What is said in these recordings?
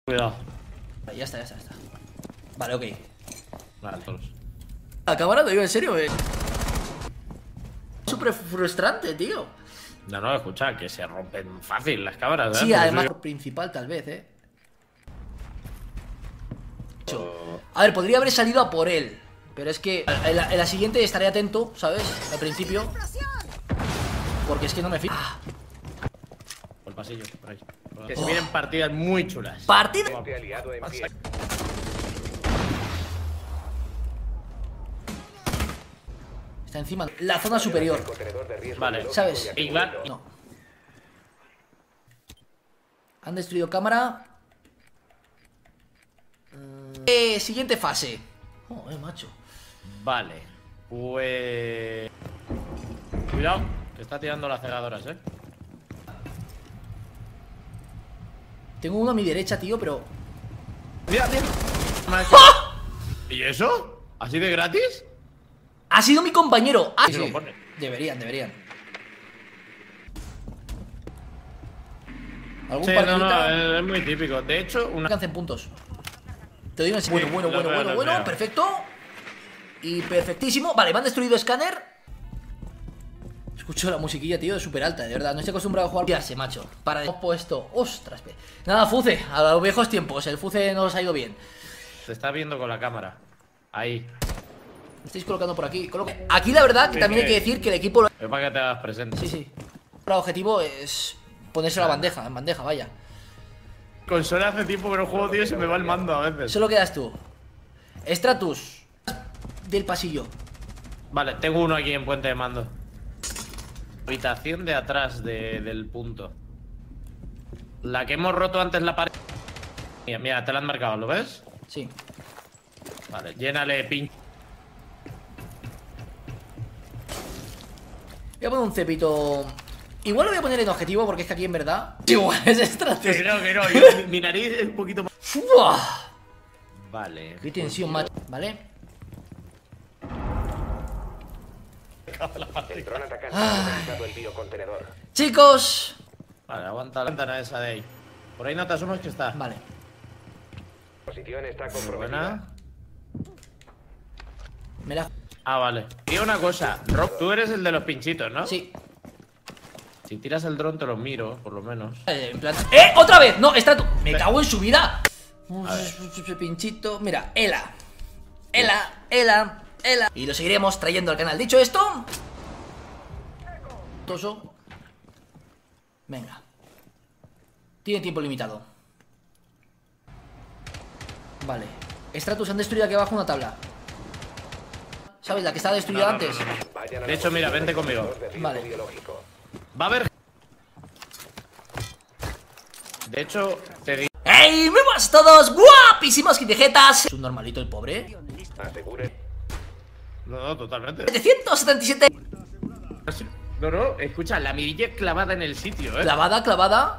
Cuidado. Ya está. Vale, ok. Vale, todos. La cámara, te digo en serio, súper frustrante, tío. No, escucha, que se rompen fácil las cámaras, ¿eh? Sí, además, por principal tal vez, A ver, podría haber salido a por él, pero es que en la siguiente estaré atento, ¿sabes? Al principio. Porque es que no me fío. Por el pasillo, por ahí. Que se vienen partidas muy chulas. ¡Partida! Está encima. La zona superior. Vale. ¿Sabes? Igual. No. Han destruido cámara. Siguiente fase. Macho. Vale. Pues... Cuidado, que está tirando las cegadoras, Tengo uno a mi derecha, tío, pero... Mira. ¡Ah! ¿Y eso? ¿Así de gratis? Ha sido mi compañero. Ah, Se sí. lo pone. Deberían. ¿Algún Sí, partidita? es muy típico. De hecho, una... Alcancen puntos. Te digo en Sí, serio. los veo. Bueno. Perfecto. Y perfectísimo. Vale, me han destruido escáner. Escucho la musiquilla, tío, súper alta, de verdad. No estoy acostumbrado a jugar. Fiarse, macho. Hemos puesto. Ostras. Nada, Fuce. A los viejos tiempos. El Fuce no os ha ido bien. Se está viendo con la cámara. Ahí. Me estáis colocando por aquí. Aquí, la verdad, que también hay que decir que el equipo. Es para que te hagas presente. Sí. El objetivo es ponerse la bandeja. En bandeja, vaya. Consola hace tiempo que no juego, tío, y se me va el mando a veces. Solo quedas tú. Stratus. Del pasillo. Vale, tengo uno aquí en puente de mando. Habitación de atrás del punto. La que hemos roto antes la pared. Mira, te la han marcado, ¿lo ves? Sí. Vale, llénale pin. Voy a poner un cepito. Igual lo voy a poner en objetivo porque es que aquí en verdad. Igual es Stratus. Que no, mi nariz es un poquito más. ¡Fua! Vale. Qué tensión, macho. ¿Vale? El dron atacante ha localizado el biocontenedor. Chicos. Vale, aguanta la ventana esa de ahí. Por ahí no te asomas que está. Vale. La posición está comprometida. Buena. Me la. Ah, vale. Y una cosa, Rob, tú eres el de los pinchitos, ¿no? Sí. Si tiras el dron te lo miro, por lo menos. En plan. ¡Otra vez! No, Stratus. Me cago en su vida. Pinchito. Mira, Ela. Y lo seguiremos trayendo al canal. Dicho esto. Toso. Venga. Tiene tiempo limitado. Vale. Stratus, han destruido aquí abajo una tabla. ¿Sabes? La que estaba destruida antes. De hecho, mira, vente conmigo. Vale. Va a haber... De hecho, te digo... ¡Ey! ¡Muy buenas a todos! ¡Guapísimos quintijetas! ¿Es un normalito el pobre? Asegure. No, totalmente. 777. No, escucha, la mirilla clavada en el sitio, Clavada.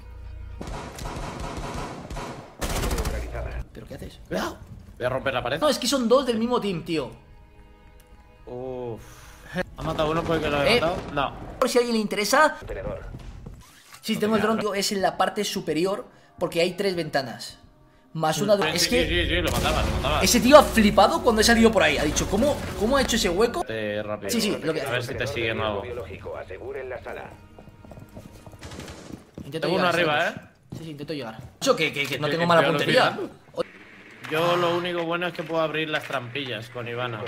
¿Pero qué haces? Cuidado. Voy a romper la pared. No, es que son dos del mismo team, tío. Uff. ¿Ha matado uno porque lo ha matado? No. Por si a alguien le interesa. Contenedor. Si tengo el dron, tío, es en la parte superior. Porque hay 3 ventanas. Más una de... Es que Sí, lo mataba. ese tío ha flipado cuando he salido por ahí. Ha dicho, ¿cómo ha hecho ese hueco? Rápido. Sí, lo que... A ver si te siguen algo. Biológico. Aseguren la sala. Intento Tengo uno llegar, arriba, ¿sabes? Sí, intento llegar. Eso que no tengo mala puntería. Yo lo único bueno es que puedo abrir las trampillas con Ivana.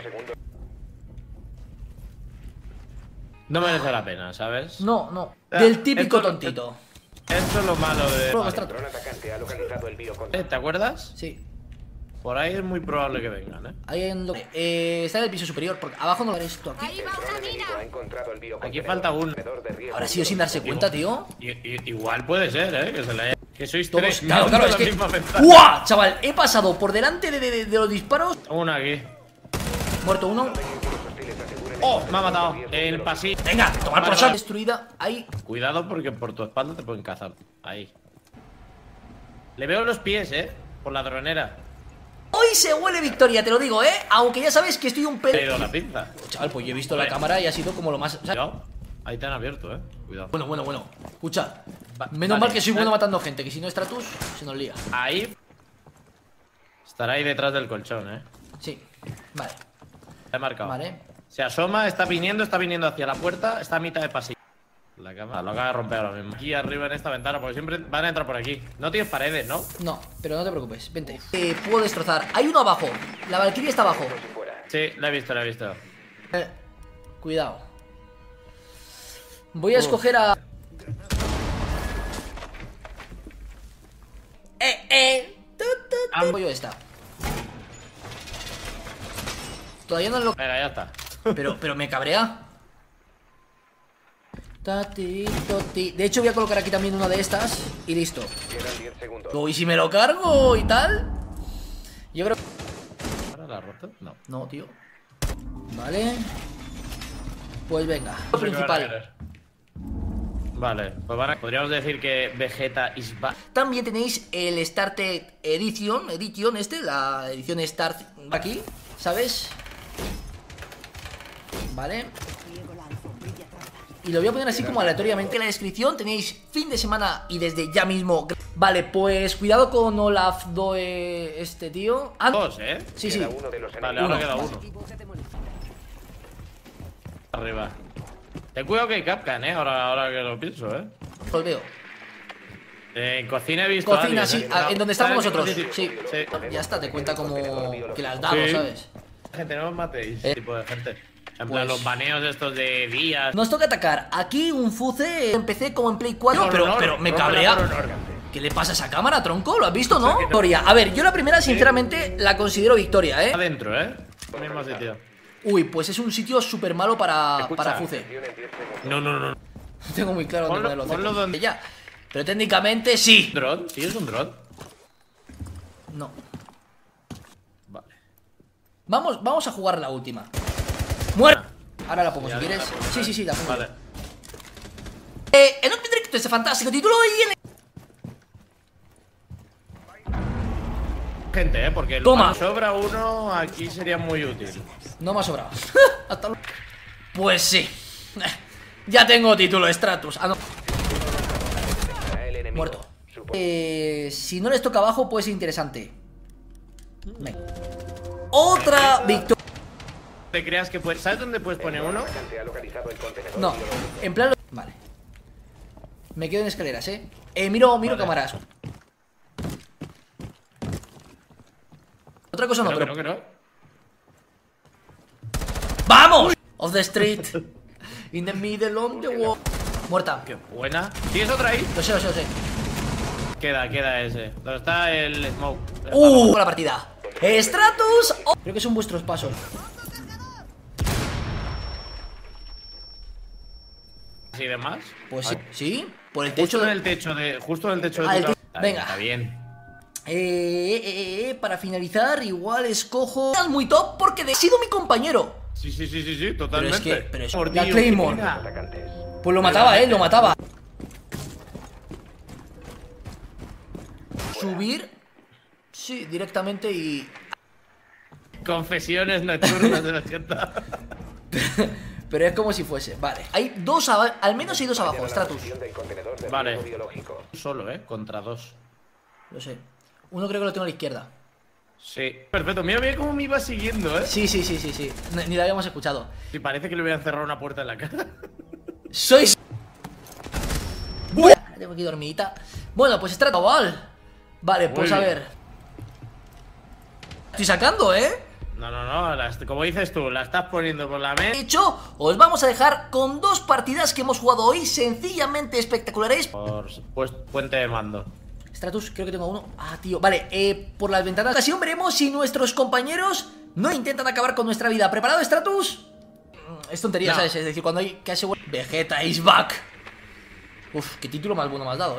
No merece la pena, ¿sabes? No. Del típico Esto- tontito. Esto es lo malo de... Prueba, El Stratus. dron atacante ha localizado el biocontenedor. ¿Te acuerdas? Sí. Por ahí es muy probable que vengan, Ahí en lo... está en el piso superior. Porque abajo no lo esto aquí. El dron enemigo ha encontrado el biocontenedor. Aquí falta uno. Contenedor de riesgo Ahora sí o sin darse cuenta, tío. Igual puede ser, que se le haya... Que sois Todos, tres. claro, mirando es la que... misma ventana. ¡Guau! Chaval, he pasado por delante de los disparos. Uno aquí. Muerto uno. ¡Oh! Me ha matado. El pasillo. Venga, tomar por saco. Destruida. Ahí. Cuidado porque por tu espalda te pueden cazar. Ahí. Le veo los pies, por la dronera. Hoy se huele victoria, te lo digo, Aunque ya sabes que estoy un He pelo... ido la pinza. Chaval, pues yo he visto la cámara y ha sido como lo más... Cuidado. Ahí te han abierto, Cuidado. Bueno. Escucha. Menos Vale. mal que soy bueno matando gente, que si no Stratus se nos lía. Ahí. Estará ahí detrás del colchón, Sí, vale. He marcado. Vale. Se asoma, está viniendo hacia la puerta, está a mitad de pasillo. La cámara lo acaba de romper ahora mismo. Aquí arriba en esta ventana, porque siempre van a entrar por aquí. No tienes paredes, ¿no? No, pero no te preocupes, vente. Puedo destrozar. Hay uno abajo. La Valkyrie está abajo. Sí, la he visto, la he visto. Cuidado. Voy a escoger a... Yo esta. Todavía no lo... Venga, ya está. Pero me cabrea. Tati, toti. De hecho voy a colocar aquí también una de estas. Y listo. Quedan 10 segundos. ¿Y si me lo cargo y tal? Yo creo... ¿Ahora la has roto? No. No, tío. Vale. Pues venga. No sé qué van a Principal. querer. Vale, pues podríamos decir que Vegeta is back. También tenéis el Started Edition, la edición Start aquí, ¿sabes? Vale. Y lo voy a poner así como aleatoriamente en la descripción. Tenéis fin de semana y desde ya mismo. Vale, pues cuidado con Olaf Doe, este tío. Dos, Sí, sí. Queda uno de los Vale, enemigos. ahora queda uno. Arriba. Ten cuidado que hay Capcan, ahora que lo pienso, Os veo. En cocina he visto a Cocina, alguien, sí, No, en donde estamos ¿sabes? nosotros. Sí. Sí. Ya está, te cuenta como que las damos, Sí. ¿sabes? Gente, no os matéis. Ese tipo de gente. En plan, Pues- los baneos estos de días. Nos toca atacar. Aquí un Fuce. Empecé como en Play 4, Por pero honor, me por cabrea. honor. ¿Qué le pasa a esa cámara, tronco? ¿Lo has visto, no? que no. Victoria. A ver, yo la primera, sinceramente, la considero victoria, Adentro, Mismo sitio. Uy, pues es un sitio súper malo para Fuce. Atención en 10 segundos. No. No tengo muy claro dónde Ponlo ponerlo. donde- Ya. Pero técnicamente sí. ¿Drone? ¿Sí es un drone? No. Vale. Vamos a jugar la última. ¡Muera! Ahora la pongo Ya, si quieres. la pongo, Sí, la pongo. Vale. En un directo este fantástico título y en... Gente, porque el Toma. sobra uno aquí sería muy útil. No me ha sobrado. Hasta luego. Pues sí. Ya tengo título, Stratus. Ah, no. Será el enemigo. Muerto. Supo- Si no les toca abajo, puede ser interesante. Venga. Otra victoria. ¿Te creas que puedes? ¿Sabes dónde puedes poner uno? atacante ha localizado el contenedor No, biológico. en plan... Vale. Me quedo en escaleras, miro Vale. cámaras. Otra cosa no, Creo pero... que no. ¡Vamos! Off the street. In the middle of the wall. Muerta. Qué buena. ¿Tienes otra ahí? Lo sé. Queda ese. ¿Dónde está el smoke? La partida. Stratus. Oh. Creo que son vuestros pasos. ¿Sí de más? Pues sí. ¿Sí? Por el Justo techo en de... el techo de. Justo en el techo de Ah, tu el casa. techo. Está bien, Venga. Está bien. Para finalizar, igual escojo... Muy top porque ha sido mi compañero. Sí, Pero totalmente. pero es Por la Dios, Claymore. mira. Atacantes. Pues lo mataba, lo mataba. Subir. Sí, directamente y... Confesiones nocturnas de la gente. Pero es como si fuese. Vale. Hay dos al menos hay dos abajo, Falla la Stratus. posición del contenedor de Vale. riesgo biológico. Solo, contra dos. Lo sé. Uno creo que lo tengo a la izquierda. Sí. Perfecto. Mira bien cómo me iba siguiendo, Sí. Ni lo habíamos escuchado. Y parece que le voy a cerrar una puerta en la cara. Sois... Buah, tengo aquí dormidita. Bueno, pues Stratus. Vale, pues Muy a bien. ver. Estoy sacando, No. Como dices tú, la estás poniendo por la De mesa. hecho, os vamos a dejar con dos partidas que hemos jugado hoy, sencillamente espectaculares. Pues puente de mando. Stratus, creo que tengo uno. Ah, tío, vale, por las ventanas de ocasión veremos si nuestros compañeros no intentan acabar con nuestra vida. ¿Preparado, Stratus? Es tontería, No. ¿sabes? Es decir, cuando hay que asegurar... Vegeta is back. Uf, qué título más bueno me has dado,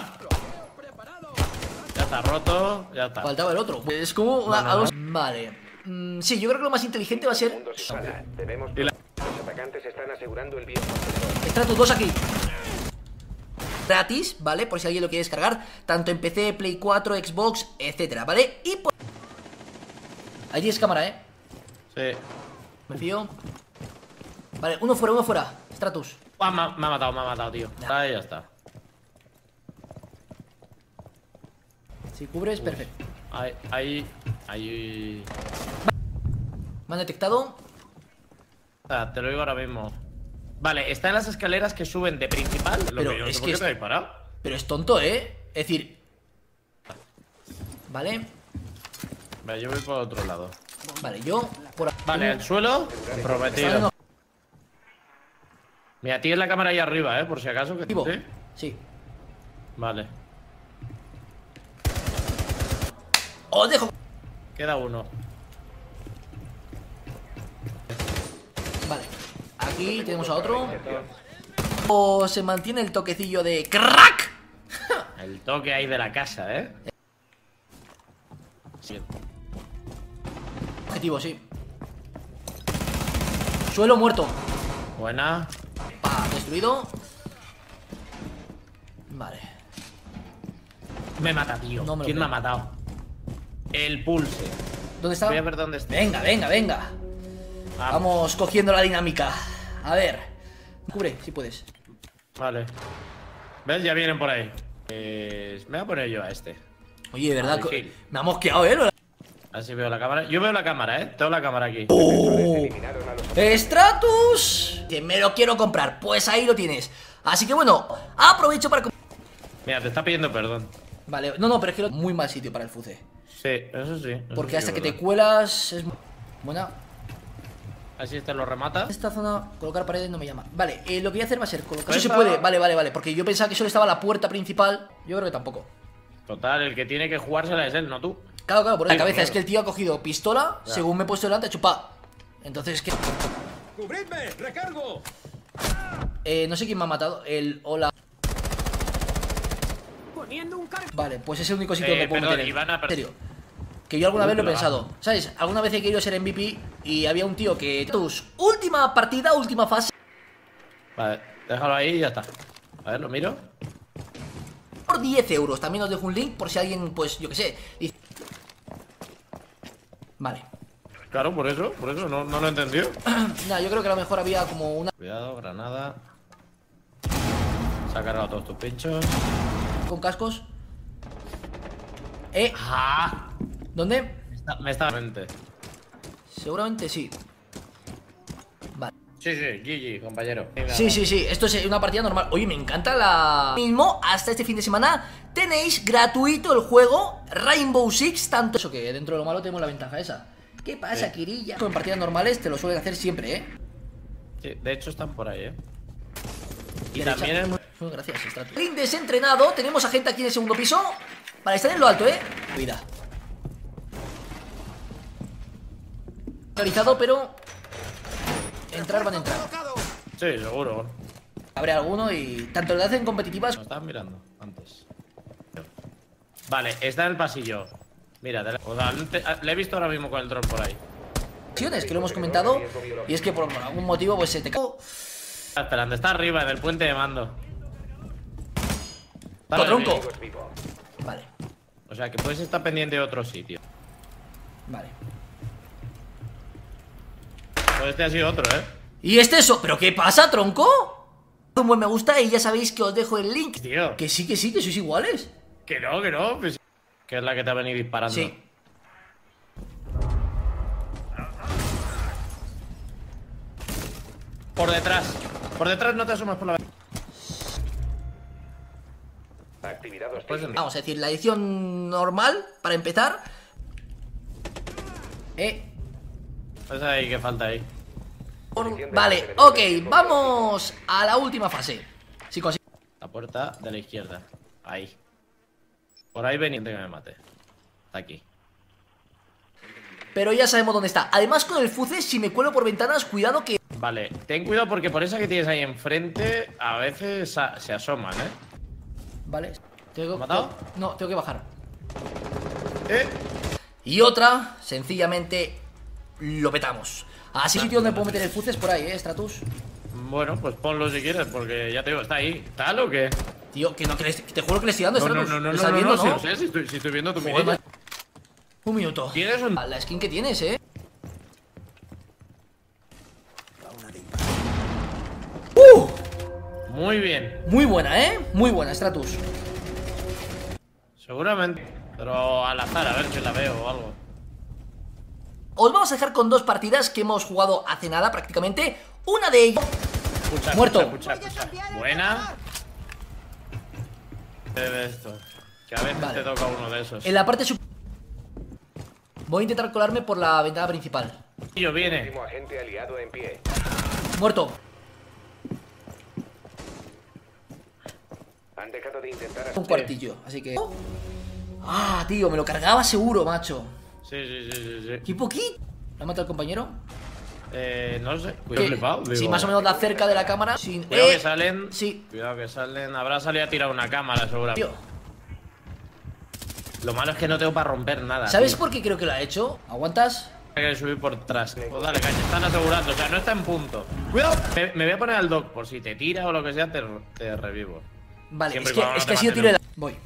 Ya está roto, ya está. Faltaba el otro. Es como... algo... Vale. Sí, yo creo que lo más inteligente va a ser... Segundos y sala. Debemos... Y la- Los atacantes están asegurando el biocontenedor. Stratus, dos aquí. Gratis, ¿vale? Por si alguien lo quiere descargar. Tanto en PC, Play 4, Xbox, etcétera, ¿vale? Y por... Ahí tienes cámara, Sí. Me fío. Vale, uno fuera, Stratus. Me ha matado, tío. Ahí ya está. Si cubres, perfecto. Ahí. Me han detectado. Te lo digo ahora mismo. Vale, está en las escaleras que suben de principal. Pero no es sé que por qué te habéis parado. Pero es tonto, ¿eh? Es decir... Vale. Vale, yo voy por otro lado. Vale, yo por aquí. Vale, el suelo prometido. Mira, tienes la cámara ahí arriba, por si acaso. ¿Vivo? ¿Sí? Sí. Vale. Os dejo. Queda uno. Vale. Aquí tenemos a otro. O se mantiene el toquecillo de crack. El toque ahí de la casa, Sí. Objetivo, sí. Suelo muerto. Buena. Destruido. Vale. Me mata, tío. No me lo ¿Quién me ha creo. matado? El pulse. ¿Dónde está? Voy a ver dónde está. Venga, venga, venga. Vamos cogiendo la dinámica. A ver. Cubre, si puedes. Vale. ¿Ves? Ya vienen por ahí. Me voy a poner yo a este. Oye, de verdad, Gil. me ha mosqueado, ¿eh? Así veo la cámara. Yo veo la cámara, Tengo la cámara aquí. Eliminaron a los ¡Stratus! Que me lo quiero comprar. Pues ahí lo tienes. Así que bueno, aprovecho para... Mira, te está pidiendo perdón. Vale, no, pero es que es muy mal sitio para el fuce. Sí, eso sí. eso Porque sí hasta es que te verdad. cuelas es... Buena. Así te lo remata. Esta zona, colocar paredes no me llama. Vale, lo que voy a hacer va a ser colocar... Pues Eso se va. puede, vale. Porque yo pensaba que solo estaba la puerta principal. Yo creo que tampoco. Total, el que tiene que jugársela es él, no tú. Claro, por la Sí, cabeza. claro. Es que el tío ha cogido pistola, Ya. según me he puesto delante, chupa. Entonces es que... ¡Cubridme! ¡Recargo! no sé quién me ha matado. El... Hola. Poniendo un cargo. Vale, pues es el único sitio donde puedo perdón, meter. Ivana, En serio. Que yo alguna vez lo he claro. pensado. ¿Sabes? Alguna vez he querido ser MVP y había un tío que... Tus última partida, última fase. Vale, déjalo ahí y ya está. A ver, lo miro. Por 10 euros. También os dejo un link por si alguien, pues, yo qué sé. Dice... Vale. Claro, por eso, no lo he entendido. Nah, yo creo que a lo mejor había como una... Cuidado, granada. Se ha cargado todos tus pinchos. Con cascos. ¡Ah! ¿Dónde? Me está mente. Seguramente sí. Vale. Sí, GG, compañero. Sí. Esto es una partida normal. Oye, me encanta la... Mismo, hasta este fin de semana tenéis gratuito el juego Rainbow Six. Tanto eso que dentro de lo malo tenemos la ventaja esa. ¿Qué pasa, Sí. Kirilla? En partidas normales te lo suelen hacer siempre, Sí, de hecho están por ahí, Y Derecha. también es muy... Gracias, Stratus. Ring desentrenado. Tenemos a gente aquí en el segundo piso. Vale, están en lo alto, Cuida. Realizado, pero... Entrar van a entrar. Sí, seguro. Habrá alguno y... Tanto le hacen competitivas... Lo estaban mirando antes. Vale, está en el pasillo. Mira, o sea, le he visto ahora mismo con el dron por ahí. Que lo hemos comentado. Y es que por algún motivo pues se te cae. Está esperando, está arriba, en el puente de mando. Está Tronco. arriba. enemigos vivos. Vale, O sea, que puedes estar pendiente de otro sitio. vale. Pues este ha sido otro, Y este eso, ¿pero qué pasa, tronco? Un buen me gusta y ya sabéis que os dejo el link. Tío. Que sí, que sois iguales. Que no. Pues... Que es la que te ha venido disparando. Sí. Por detrás. Por detrás no te asomas por la... Actividad hostil. Pues, Vamos a decir, la edición normal, para empezar. pues ahí, que falta ahí. Vale, ok, vamos a la última fase. Si consigo. La puerta de la izquierda. Ahí. Por ahí veniente que me mate. Está aquí. Pero ya sabemos dónde está. Además, con el fuce, si me cuelo por ventanas, cuidado que... Vale, ten cuidado porque por esa que tienes ahí enfrente a veces se asoman, Vale. Tengo... ¿Lo has matado? No, tengo que bajar. ¿Eh? Y otra, sencillamente, lo petamos. Así sitio donde puedo meter el fuce es por ahí, Stratus. Bueno, pues ponlo si quieres porque ya te digo, está ahí. ¿Tal o qué? Tío, que no, que te juro que le estoy dando, No, Stratus. no, ¿Lo estás viendo, no, si lo sé, si estoy viendo tu Joder, mirilla. man. Un minuto. ¿Tienes un...? La skin que tienes, Muy bien. Muy buena, ¿eh? Muy buena, Stratus. Seguramente. Pero al azar, a ver si la veo o algo. Os vamos a dejar con dos partidas que hemos jugado hace nada prácticamente. Una de ellas... Escucha, Muerto. escucha. Buena. De esto. Que a veces Vale. te toca uno de esos. En la parte voy a intentar colarme por la ventana principal. Tío, viene. Último agente aliado en pie. Muerto. Han dejado de intentar Un cuartillo, así que... Ah, tío, me lo cargaba seguro, macho. Sí. ¿Qué poquito? ¿Lo ha matado el compañero? No sé. Cuidado, flipado. Sí, digo. más o menos la cerca de la cámara. Sin... Cuidado que salen. Sí. Cuidado que salen. Habrá salido a tirar una cámara, seguramente. Tío, Lo malo es que no tengo para romper nada. ¿sabes tío. por qué creo que lo ha hecho? ¿Aguantas? Hay que subir por detrás. Pues dale, caña. Están asegurando. O sea, no está en punto. Cuidado. Me voy a poner al dock. Por si te tira o lo que sea, te revivo. Vale, Siempre es y que, cuando es no que te ha sido maten tiro de un- la... Voy.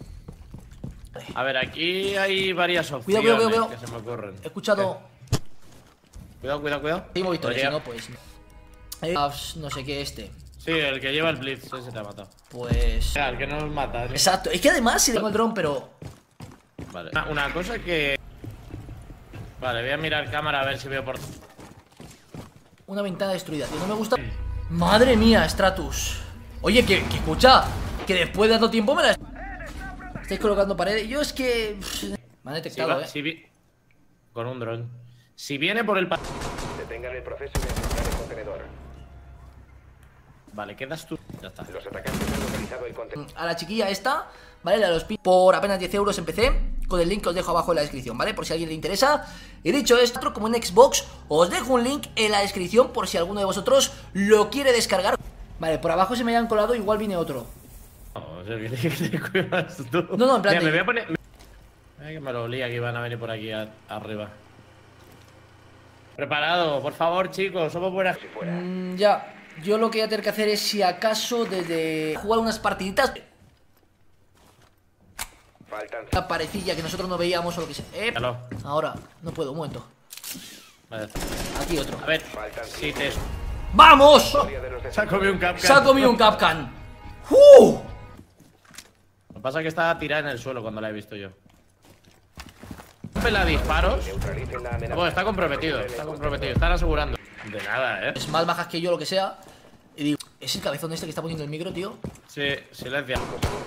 A ver, aquí hay varias opciones Cuidado. que se me ocurren. He escuchado... Cuidado. Sí, hemos visto, si Podría- no, pues... no sé qué este. Sí, el que lleva el blitz, ese te ha matado. Pues... O sea, el que no nos mata. ¿eh? Exacto, es que además si le tengo el dron, pero... Vale. Una cosa que... Vale, voy a mirar cámara a ver si veo por... Una ventana destruida, tío, no me gusta... Madre mía, Stratus. Oye, que escucha, que después de tanto tiempo me la... Estáis colocando paredes. Yo es que... Me han Si detectado, va- si vi- Con un dron. Si viene por el... Detengan el proceso de encontrar el contenedor. Vale, quedas tú. Ya está. Los atacantes han localizado el contenedor. A la chiquilla esta, ¿vale? La de los pin por apenas 10 euros en PC. Con el link que os dejo abajo en la descripción, ¿vale? Por si a alguien le interesa. Y dicho esto, como en Xbox, os dejo un link en la descripción por si alguno de vosotros lo quiere descargar. Vale, por abajo se me hayan colado, igual viene otro. No, o sea, que te cuidas tú. No, en plan Mira, de- me voy a poner... Ay, que me lo olía que iban a venir por aquí arriba. Preparado, por favor, chicos. Somos buenas... Si fuera. Ya, yo lo que voy a tener que hacer es, si acaso, desde jugar unas partiditas, Faltan la parecilla que nosotros no veíamos o lo que sea. Míralo. Ahora, no puedo, un momento. Vale, ya está. Aquí otro. A ver, Faltan si te... ¡Vamos! historia de los Se ha comido un Capcan. Se ha comido un Capcan. Lo que pasa es que estaba tirada en el suelo cuando la he visto yo. ¿La disparos? Neutralicen la amenaza. Bueno, está comprometido, están asegurando. De nada, Es más bajas que yo, lo que sea. Y digo, ¿es el cabezón este que está poniendo el micro, tío? Sí, silencia.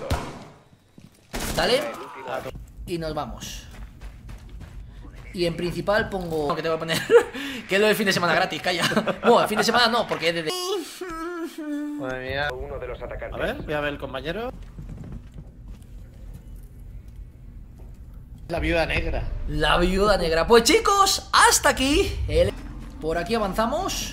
Dale. Y nos vamos. Y en principal pongo... que tengo que poner... que es lo del fin de semana gratis, calla. Bueno, el fin de semana no, porque es de... Madre mía. Uno de los A atacantes. ver, voy a ver el compañero. La viuda negra. La viuda negra. Pues chicos, hasta aquí. Por aquí avanzamos.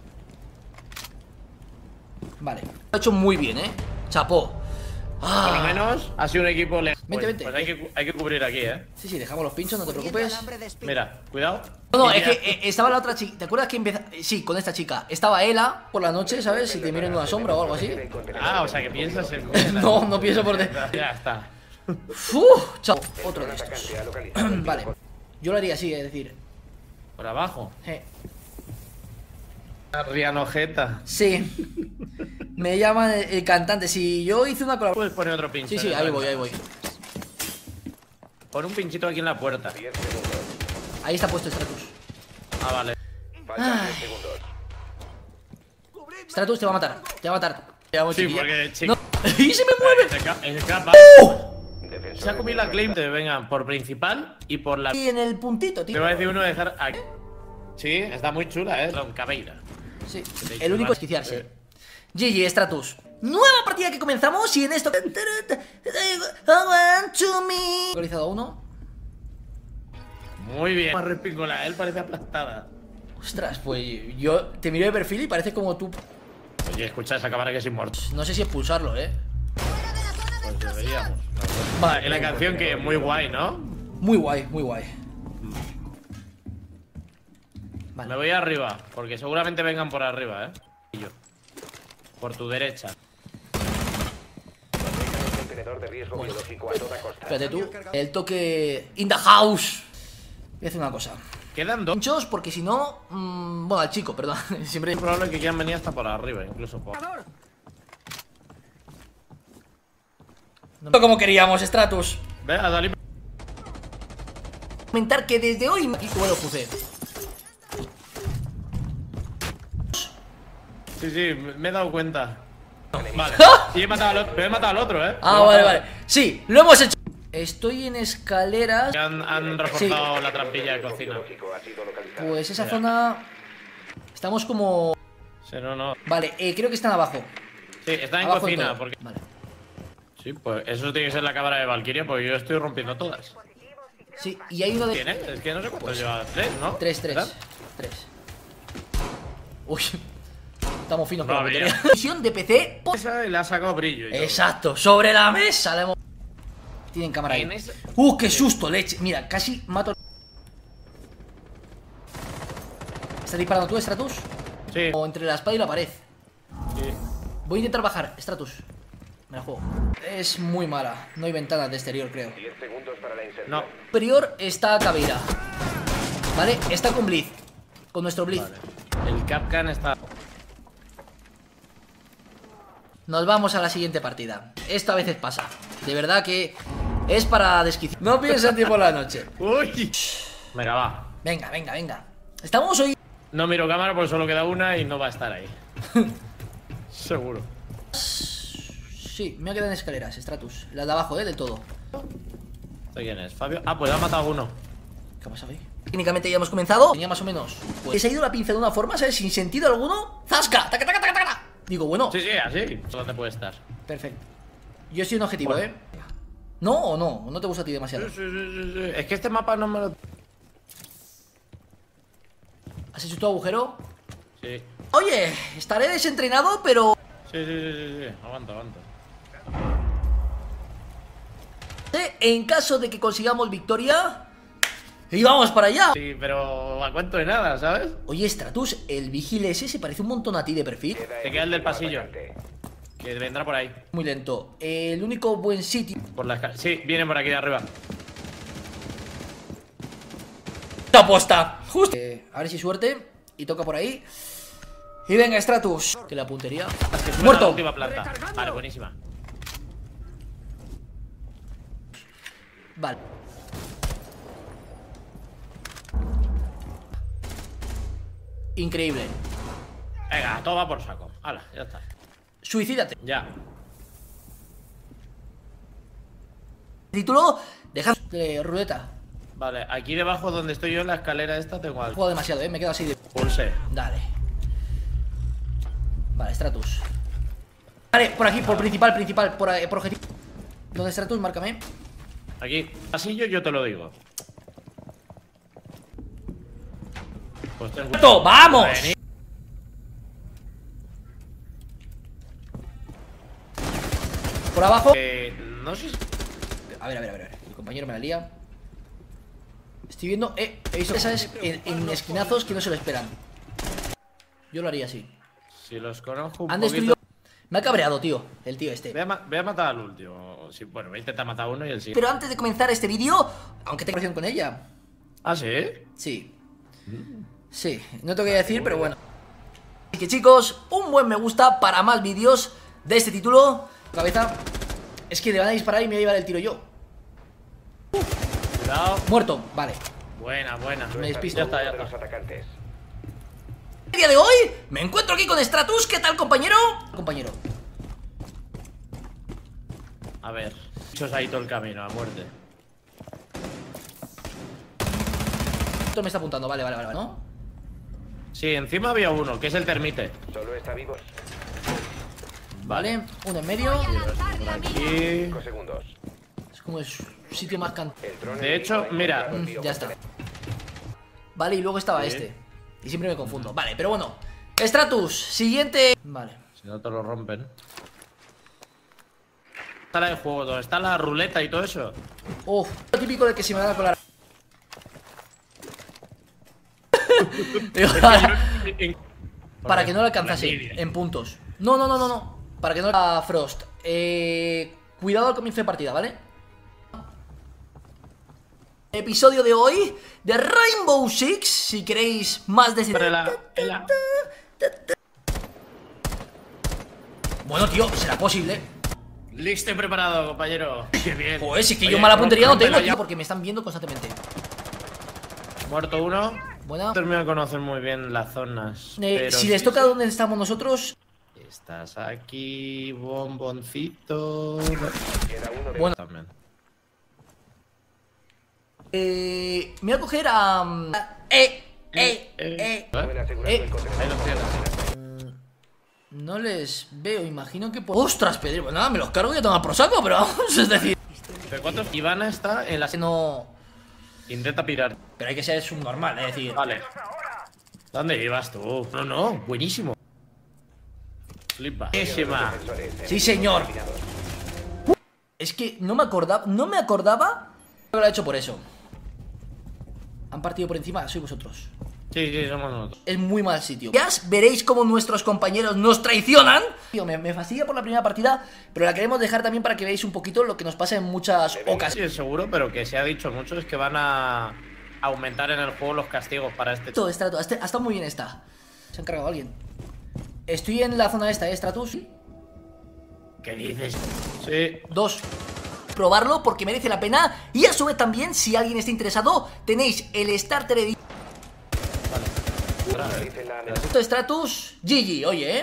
Vale. Lo ha hecho muy bien, Chapó. Ah. Por lo menos ha sido un equipo lejos. Vente, vente. Pues hay que cubrir aquí, Sí, dejamos los pinchos, no te preocupes. Mira, cuidado. No, Y es mira, que estaba la otra chica. ¿Te acuerdas que empezó? Sí, con esta chica. Estaba Ela por la noche, ¿sabes? Si te miro en una sombra o algo así. Ah, o sea que piensas en... No, no pienso por... Ya está. Chao. Otro de estos. Atacante ha localizado el Vale. Yo lo haría así, es decir. Por abajo. eh, Rianojeta. Sí. Me llaman el cantante. Si yo hice una colaboración. Puedes poner otro pincho. Sí, ahí voy, ahí voy. Pon un pinchito aquí en la puerta. 10 segundos. Ahí está puesto Stratus. Ah, vale. Faltan 10 segundos. Stratus te va a matar. Te va a matar. Te vamos, Sí, chiquilla. porque, No. chico. ¡Y se me mueve! Se escapa. Defensores Se ha comido la claim. Te vengan por principal y por la... Y en el puntito, Te tío. voy a decir uno de dejar aquí. Sí, está muy chula, Don Cabeira. Sí. te he El dicho único más. es quiciarse. GG, Stratus. Nueva partida que comenzamos y en esto... Localizado a uno. Muy bien. Más respingola, él parece aplastada. Ostras, pues yo te miro de perfil y parece como tú. Oye, escucha esa cámara que es inmortal. No sé si expulsarlo, Pues deberíamos. Vale. Es la canción que es muy guay, ¿no? Muy guay, muy guay. Me Vale. voy arriba, porque seguramente vengan por arriba, Y yo. Por tu derecha. Protejan el contenedor de riesgo biológico a toda costa. Espérate tú. El toque in the house. Voy a hacer una cosa. Quedan dos. Pinchos, porque si no... bueno, al chico, perdón. Siempre... Es probable que quieran venir hasta por arriba, incluso por... No como queríamos, Stratus. Ve, a Dalí. Comentar que desde hoy aquí bueno puse. Sí, me he dado cuenta. Vale. Y he matado al otro, pero he matado al otro, ¿eh? Ah, vale. Sí, lo hemos hecho. Estoy en escaleras. Han reforzado la trampilla de cocina. Ha sido localizado. Pues esa zona. Estamos como. Sí, no. Vale, creo que están abajo. Sí, está en Abajo del cocina. todo. Porque... Vale. Sí, pues eso tiene que ser la cámara de Valkyria, porque yo estoy rompiendo todas. Sí, y hay uno de. ¿Tiene? Es que no sé cuántos lleva. ¿Tres, no? 3. ¿Verdad? Uy. Estamos finos con No, la mira. batería. Misión de PC. Esa le ha sacado brillo. Y todo. Exacto, sobre la mesa. Tienen cámara En ahí. esa- Qué susto, leche. Mira, casi mato. ¿Estás disparando tú, Stratus? Sí. O entre la espada y la pared. Sí. Voy a intentar bajar, Stratus. Me la juego. Es muy mala. No hay ventanas de exterior, creo. 10 segundos para la inserción. No. Superior está Caveira. Vale, está con Blitz. Con nuestro Blitz. Vale. El Capcan está. Nos vamos a la siguiente partida. Esto a veces pasa. De verdad que es para desquiciar. No pienses en ti por la noche. ¡Uy! Venga, va. Venga. Estamos hoy. No miro cámara porque solo queda una y no va a estar ahí. Seguro. Sí, me ha quedado en escaleras, Stratus. Las de abajo, del todo. ¿De quién es? ¿Fabio? Ah, pues ha matado a uno. ¿Qué ha pasado ahí? Técnicamente ya hemos comenzado. Tenía más o menos. Pues se ha ido la pinza de una forma, ¿sabes? Sin sentido alguno. ¡Zasca! ¡Taca, taca, taca, taca! Digo, bueno. Sí, así. Solo te puede estar. Perfecto. Yo soy un objetivo, Bueno. ¿eh? ¿No o no? ¿O no te gusta a ti demasiado? Sí. Es que este mapa no me lo. ¿Has hecho tu agujero? Sí. Oye, estaré desentrenado, pero... Sí. Aguanta. En caso de que consigamos victoria... ¡Y vamos para allá! Sí, pero a cuento de nada, ¿sabes? Oye, Stratus, el vigile ese se parece un montón a ti de perfil. Te queda el del pasillo. Que vendrá por ahí. Muy lento. El único buen sitio... Por la escalera. Sí, vienen por aquí de arriba. ¡Aposta! Justo. A ver si suerte. Y toca por ahí. Y venga, Stratus. Que la puntería. Que sube a la ¡Muerto! última planta. Vale, buenísima. Vale. Increíble. Venga, todo va por saco. Hala, ya está. Suicídate. Ya. Título. Deja ruleta. Vale, aquí debajo donde estoy yo en la escalera esta tengo algo. Juego demasiado, me quedo así de... Pulse. Dale. Vale, Stratus. Vale, por aquí, por principal, por objetivo. ¿Dónde Stratus? Márcame. Aquí, pasillo, yo te lo digo. Pues ten cuidado. ¡Vamos! Vení. Por abajo. No sé si... A ver. El compañero me la lía. Estoy viendo, he visto esas en esquinazos que no se lo esperan. Yo lo haría así. Si los conozco un Han poquito... destruido. Me ha cabreado, tío. El tío este. Voy a matar al último. Sí, bueno, voy a intentar matar a uno y el siguiente. Pero antes de comenzar este vídeo, aunque tengo relación con ella. ¿Ah, sí? Sí. Sí, no te voy a decir, pero bueno. Así que chicos, un buen me gusta para más vídeos de este título. Cabeza. Es que le van a disparar y me voy a llevar el tiro yo. Cuidado. Muerto, vale. Buena. Me despisto. Ya está. De los atacantes. El día de hoy me encuentro aquí con Stratus. ¿Qué tal, compañero? Compañero. A ver. Muchos ahí todo el camino, a muerte. Esto me está apuntando, vale, ¿no? Sí, encima había uno, que es el termite. Solo está vivos. Vale, uno en medio. Por aquí. 5 segundos. Es como el sitio más cantado. El dron De hecho, enemigo mira. encontrado el Ya está. biocontenedor. Vale, y luego estaba Sí. este. Y siempre me confundo. Vale, pero bueno. Stratus, siguiente. Vale. Si no te lo rompen. Está la de juego, donde está la ruleta y todo eso. Uf, lo típico de que se me da a colar. Para que no lo alcanzase en puntos. No. Para que no a Frost. Cuidado al comienzo de partida, ¿vale? Episodio de hoy de Rainbow Six. Si queréis más de ese... Bueno, tío, ¿será posible? Listo y preparado, compañero. Qué bien. Joder, si es que Oye, yo mala puntería no tengo, rómpela tío, ya. porque me están viendo constantemente. Muerto uno. Buena. Termino de conocer muy bien las zonas. pero Si les sí, toca sí. donde estamos nosotros. Estás aquí, bomboncito. Queda uno de Bueno. También. Me voy a coger a. Pueden asegurar el contenido. Ahí los tienes. No les veo, imagino que por. ¡Ostras, Pedro! Nada, me los cargo y a tomar por saco, pero vamos, es decir. P4. Ivana está en la. No. Intenta pirar. Pero hay que ser subnormal, es decir. Vale. ¿Dónde ibas tú? No, buenísimo. Flipa. Buenísima. Sí, señor. Es que no me acordaba que lo ha hecho por eso. Han partido por encima, sois vosotros. Sí, somos nosotros. Es muy mal sitio. Ya veréis cómo nuestros compañeros nos traicionan. Tío, me fastidia por la primera partida, pero la queremos dejar también para que veáis un poquito lo que nos pasa en muchas ocasiones. Sí, seguro, pero que se ha dicho mucho es que van a aumentar en el juego los castigos para este. Todo, Stratus, ha estado muy bien esta. Se ha encargado alguien. Estoy en la zona esta, Stratus. ¿Qué dices? Sí. 2. Probarlo porque merece la pena. Y a su vez también, si alguien está interesado, tenéis el Starter Edition Realicen la amenaza. de Stratus GG, oye,